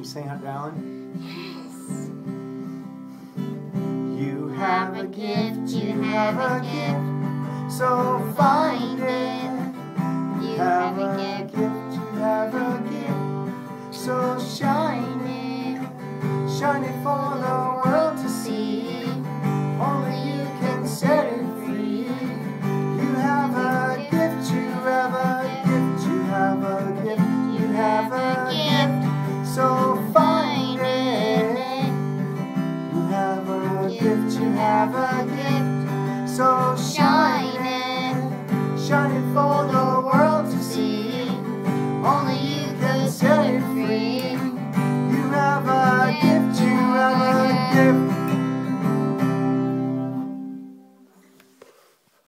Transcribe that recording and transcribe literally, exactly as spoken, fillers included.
you sing it, darling? Yes. You have a gift, you have a gift, so find it